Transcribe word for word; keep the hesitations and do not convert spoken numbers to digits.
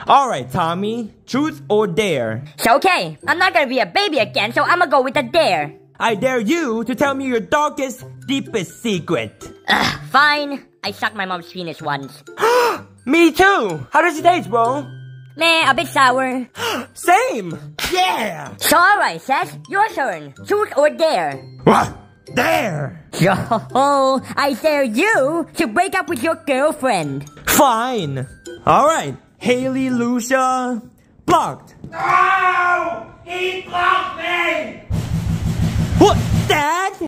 Alright, Tommy. Truth or dare? So okay, I'm not gonna be a baby again, so I'm gonna go with the dare. I dare you to tell me your darkest, deepest secret. Ugh, fine. I sucked my mom's penis once. Me too. How does it taste, bro? Meh, a bit sour. Same. Yeah. So alright, Seth, your turn. Truth or dare? What? Dare. Yo, I dare you to break up with your girlfriend. Fine. Alright. Haley, Lucia, blocked. No! He blocked me! What? Dad?